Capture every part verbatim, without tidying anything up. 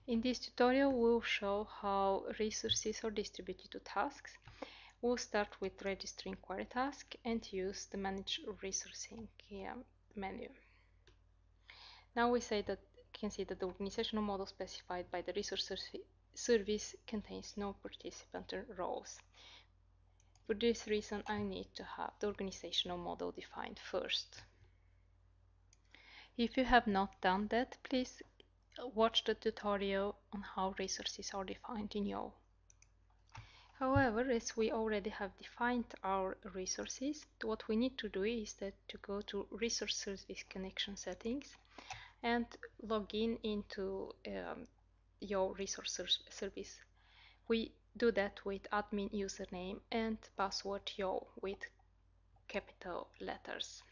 In this tutorial, we'll show how resources are distributed to tasks. We'll start with register inquiry task and use the manage resourcing um, menu. Now we say that can see that the organizational model specified by the resource service contains no participant roles. For this reason, I need to have the organizational model defined first. If you have not done that, please watch the tutorial on how resources are defined in Y O. However, as we already have defined our resources, what we need to do is that to go to resource service connection settings and log in into um, your resource service. We do that with admin username and password Y O with capital letters.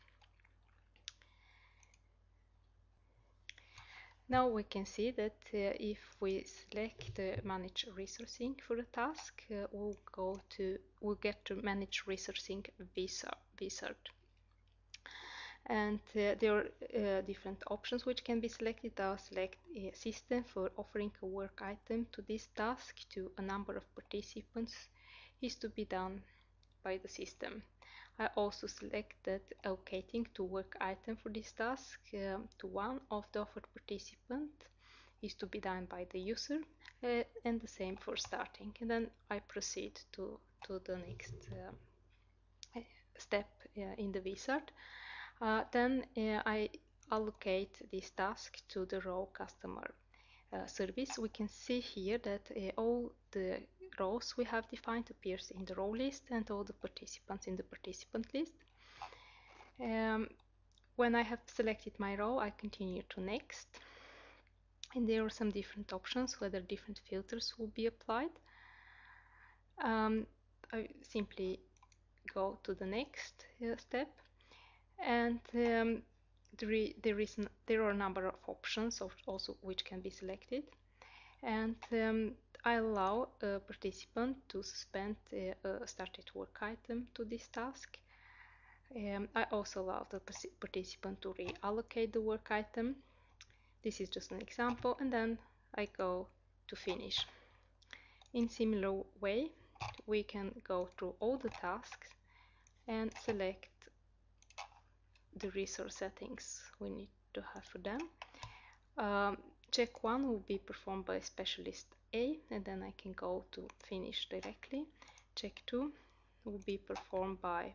Now we can see that uh, if we select uh, manage resourcing for a task, uh, we'll go to we'll get to manage resourcing wizard. And uh, there are uh, different options which can be selected. I'll select a system for offering a work item to this task to a number of participants is to be done by the system. I also selected allocating to work item for this task um, to one of the offered participant is to be done by the user uh, and the same for starting. And then I proceed to, to the next uh, step uh, in the wizard. Uh, then uh, I allocate this task to the row customer uh, service. We can see here that uh, all the rows we have defined appears in the row list and all the participants in the participant list. Um, when I have selected my row, I continue to next. And there are some different options whether different filters will be applied. Um, I simply go to the next uh, step. And um, there, there, is, there are a number of options of also which can be selected. And um, I allow a participant to suspend a, a started work item to this task. Um, I also allow the participant to reallocate the work item. This is just an example, and then I go to finish. In similar way, we can go through all the tasks and select the resource settings we need to have for them. Um, check one will be performed by specialist A, and then I can go to finish directly. Check two will be performed by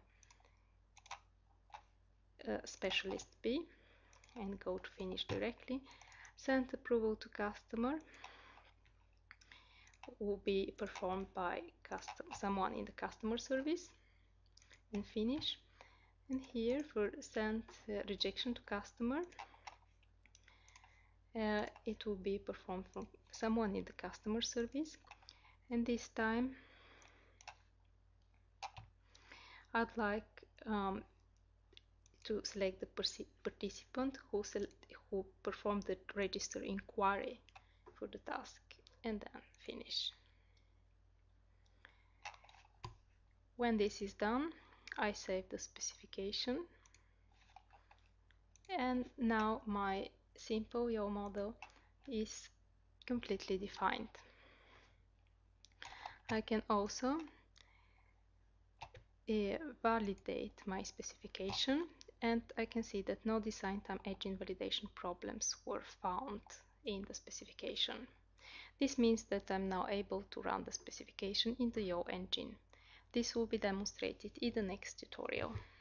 uh, specialist B and go to finish directly. Send approval to customer will be performed by custom someone in the customer service and finish. And here for send uh, rejection to customer, uh, it will be performed from someone in the customer service. And this time I'd like um, to select the participant who, who performed the register inquiry for the task and then finish. When this is done, I save the specification, and now my simple Y O model is completely defined. I can also uh, validate my specification, and I can see that no design time engine validation problems were found in the specification. This means that I'm now able to run the specification in the Y O engine. This will be demonstrated in the next tutorial.